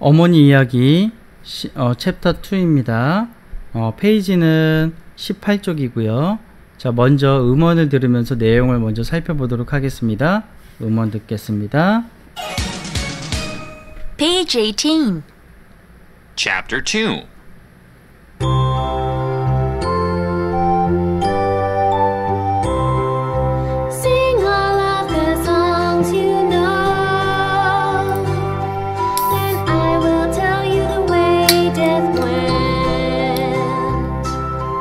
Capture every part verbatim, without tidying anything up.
어머니 이야기 시, 어, 챕터 이입니다. 어, 페이지는 십팔 쪽이고요. 자, 먼저 음원을 들으면서 내용을 먼저 살펴보도록 하겠습니다. 음원 듣겠습니다. Page eighteen. Chapter two. Sing all of the songs you know, then I will tell you the way death went.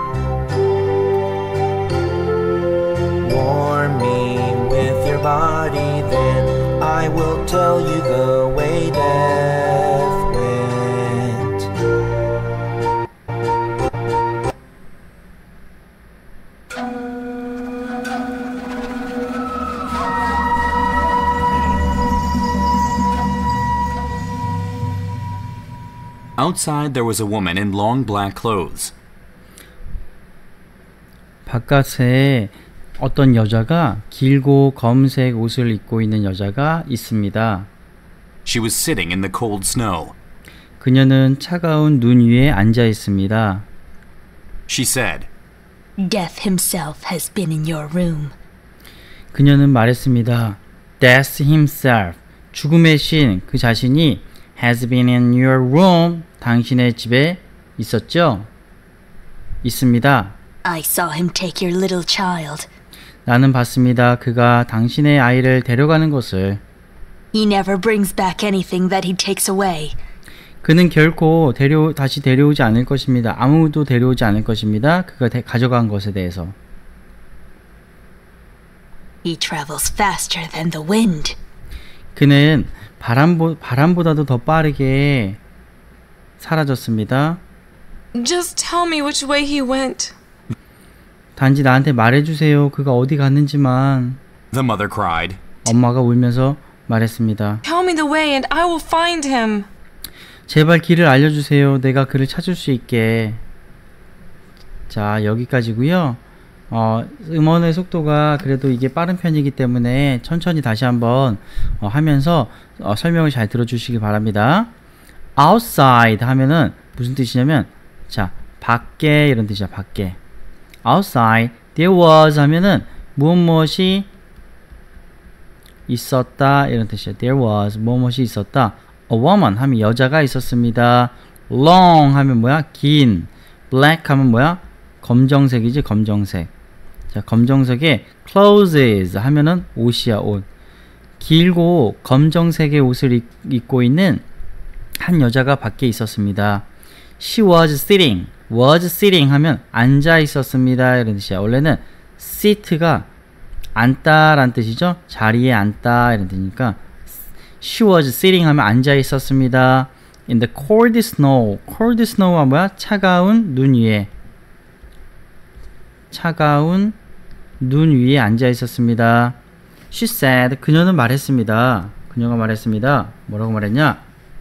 Warm me with your body, then I will tell you the way death went. Outside there was a woman in long black clothes. 바깥에 어떤 여자가 길고 검은색 옷을 입고 있는 여자가 있습니다. She was sitting in the cold snow. 그녀는 차가운 눈 위에 앉아 있습니다. She said, Death himself has been in your room. 그녀는 말했습니다. Death himself, 죽음의 신, 그 자신이 has been in your room, 당신의 집에 있었죠? 있습니다. I saw him take your little child. 나는 봤습니다. 그가 당신의 아이를 데려가는 것을. He never brings back anything that he takes away. 그는 결코 데려, 다시 데려오지 않을 것입니다. 아무도 데려오지 않을 것입니다. 그가 데, 가져간 것에 대해서. He travels faster than the wind. 그는 바람보, 바람보다도 더 빠르게 사라졌습니다. Just tell me which way he went. 단지 나한테 말해주세요. 그가 어디 갔는지만. the mother cried. 엄마가 울면서 말했습니다. Tell me the way and I will find him. 제발 길을 알려주세요. 내가 그를 찾을 수 있게. 자, 여기까지고요. 어, 음원의 속도가 그래도 이게 빠른 편이기 때문에 천천히 다시 한번 어, 하면서 어, 설명을 잘 들어주시기 바랍니다. outside 하면은 무슨 뜻이냐면, 자, 밖에 이런 뜻이야. 밖에. outside there was 하면은 무엇 무엇이 있었다 이런 뜻이야. There was 무엇 무엇이 있었다. A woman 하면 여자가 있었습니다. Long 하면 뭐야? 긴. Black 하면 뭐야? 검정색이지. 검정색. 자, 검정색의 clothes 하면은 옷이야. 옷. 길고 검정색의 옷을 입, 입고 있는 한 여자가 밖에 있었습니다. She was sitting. was sitting 하면 앉아 있었습니다 이런 뜻이야. 원래는 sit가 앉다 라는 뜻이죠. 자리에 앉다 이런 뜻이니까 She was sitting 하면 앉아 있었습니다. In the cold snow. cold snow가 뭐야? 차가운 눈 위에. 차가운 눈 위에 앉아 있었습니다. She said. 그녀는 말했습니다. 그녀가 말했습니다. 뭐라고 말했냐?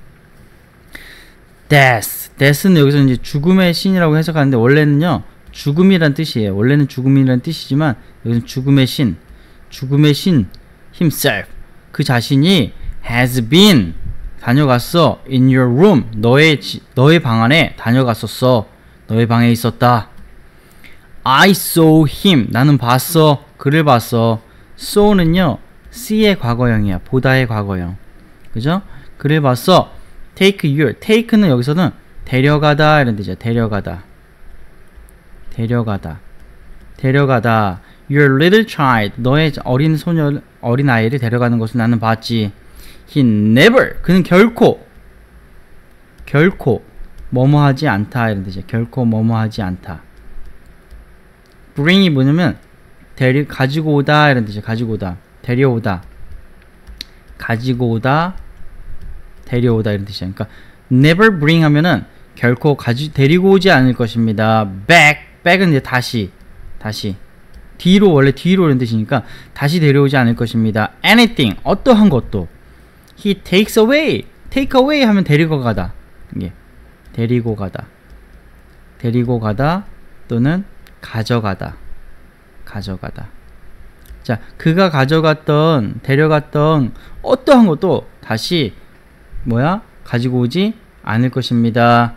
Death. Death는 여기서 이제 죽음의 신이라고 해석하는데 원래는요 죽음이란 뜻이에요. 원래는 죽음이란 뜻이지만 여기는 죽음의 신, 죽음의 신 himself. 그 자신이 has been 다녀갔어. in your room. 너의 지, 너의 방 안에 다녀갔었어. 너의 방에 있었다. I saw him. 나는 봤어. 그를 봤어. saw는요 see의 과거형이야. 보다의 과거형. 그죠? 그를 봤어. take your. take는 여기서는 데려가다 이런 뜻이야. 데려가다. 데려가다. 데려가다. Your little child. 너의 어린 소녀, 어린 아이를 데려가는 것을 나는 봤지. He never. 그는 결코. 결코. 뭐뭐 하지 않다. 이런 뜻이야. 결코 뭐뭐 하지 않다. bring이 뭐냐면, 데리, 가지고 오다. 이런 뜻이야. 가지고 오다. 데려오다. 가지고 오다. 데려오다. 이런 뜻이야. 그러니까, never bring 하면은, 결코 가지, 데리고 오지 않을 것입니다. back. back은 이제 다시. 다시. 뒤로, 원래 뒤로 이런 뜻이니까, 다시 데려오지 않을 것입니다. anything. 어떠한 것도. He takes away. take away 하면 데리고 가다. 이게. 데리고 가다. 데리고 가다. 또는 가져가다. 가져가다. 자, 그가 가져갔던, 데려갔던 어떠한 것도 다시, 뭐야? 가지고 오지 않을 것입니다.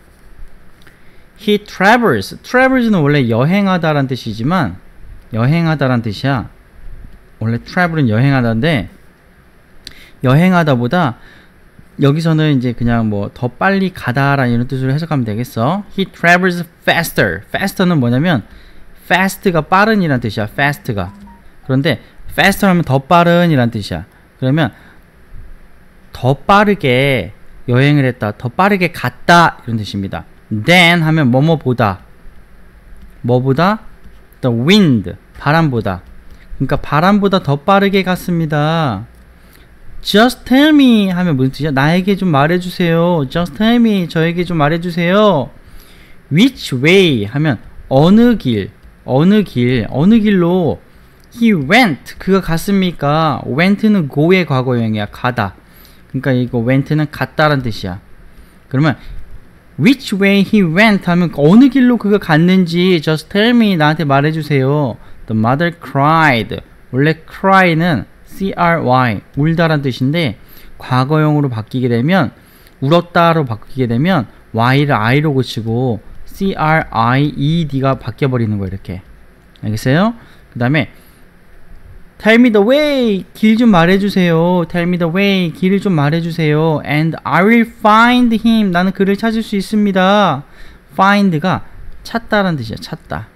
He travels. travels는 원래 여행하다란 뜻이지만 여행하다란 뜻이야. 원래 travel은 여행하다인데 여행하다보다 여기서는 이제 그냥 뭐 더 빨리 가다라는 이런 뜻으로 해석하면 되겠어. He travels faster. faster는 뭐냐면 fast가 빠른이란 뜻이야. fast가. 그런데 faster 하면 더 빠른이란 뜻이야. 그러면 더 빠르게 여행을 했다. 더 빠르게 갔다. 이런 뜻입니다. Then 하면 뭐뭐보다. 뭐보다? The wind. 바람보다. 그러니까 바람보다 더 빠르게 갔습니다. Just tell me 하면 무슨 뜻이야? 나에게 좀 말해주세요. Just tell me. 저에게 좀 말해주세요. Which way 하면 어느 길. 어느 길. 어느 길로 He went. 그가 갔습니까? went는 go의 과거형이야. 가다. 그러니까 이거 went는 갔다란 뜻이야. 그러면 Which way he went 하면 어느 길로 그가 갔는지 just tell me. 나한테 말해주세요. The mother cried. 원래 cry는 C-R-Y 울다란 뜻인데 과거형으로 바뀌게 되면 울었다로 바뀌게 되면 Y를 I로 고치고 C-R-I-E-D가 바뀌어버리는 거예요. 이렇게 알겠어요? 그 다음에 Tell me the way. 길 좀 말해주세요. Tell me the way. 길을 좀 말해주세요. And I will find him. 나는 그를 찾을 수 있습니다. find가 찾다란 뜻이야. 찾다.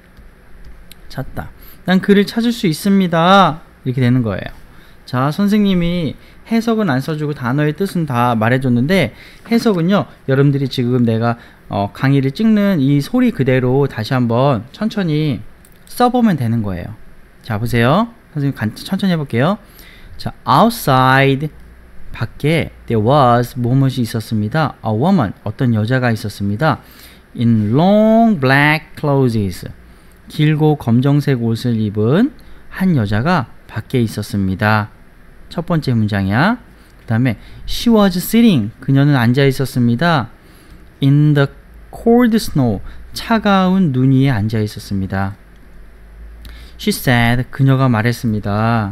찾다. 난 그를 찾을 수 있습니다. 이렇게 되는 거예요. 자, 선생님이 해석은 안 써주고 단어의 뜻은 다 말해줬는데 해석은요. 여러분들이 지금 내가 어, 강의를 찍는 이 소리 그대로 다시 한번 천천히 써보면 되는 거예요. 자, 보세요. 선생님 간, 천천히 해볼게요. 자, outside 밖에 there was 무엇이 있었습니다. A woman 어떤 여자가 있었습니다. In long black clothes 길고 검정색 옷을 입은 한 여자가 밖에 있었습니다. 첫 번째 문장이야. 그 다음에 she was sitting 그녀는 앉아 있었습니다. In the cold snow 차가운 눈 위에 앉아 있었습니다. She said 그녀가 말했습니다.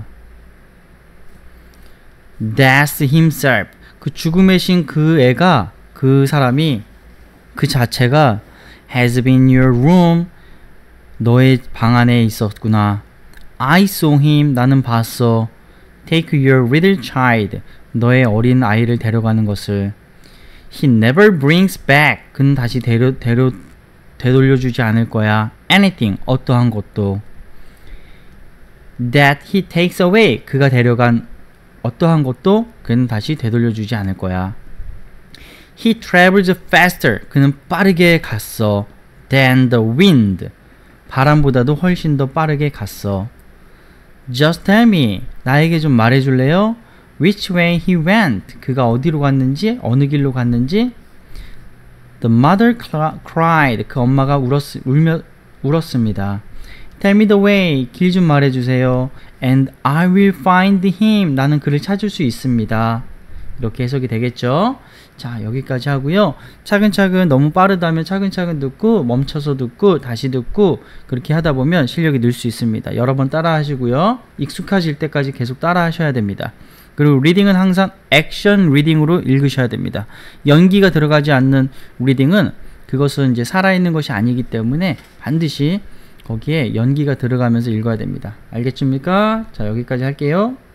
Death himself 그 죽음의 신 그 애가 그 사람이 그 자체가 has been in your room 너의 방 안에 있었구나. I saw him 나는 봤어. Take your little child 너의 어린 아이를 데려가는 것을. He never brings back 그는 다시 데려, 데려, 되돌려주지 않을 거야. Anything 어떠한 것도. That he takes away 그가 데려간 어떠한 것도 그는 다시 되돌려주지 않을 거야. He travels faster 그는 빠르게 갔어. Than the wind 바람보다도 훨씬 더 빠르게 갔어. Just tell me 나에게 좀 말해줄래요? Which way he went 그가 어디로 갔는지 어느 길로 갔는지. The mother cried 그 엄마가 울었, 울며, 울었습니다. Tell me the way 길 좀 말해주세요. And I will find him 나는 그를 찾을 수 있습니다. 이렇게 해석이 되겠죠. 자, 여기까지 하고요. 차근차근 너무 빠르다면 차근차근 듣고 멈춰서 듣고 다시 듣고 그렇게 하다 보면 실력이 늘 수 있습니다. 여러 번 따라 하시고요. 익숙하실 때까지 계속 따라 하셔야 됩니다. 그리고 리딩은 항상 액션 리딩으로 읽으셔야 됩니다. 연기가 들어가지 않는 리딩은 그것은 이제 살아있는 것이 아니기 때문에 반드시 거기에 연기가 들어가면서 읽어야 됩니다. 알겠습니까? 자, 여기까지 할게요.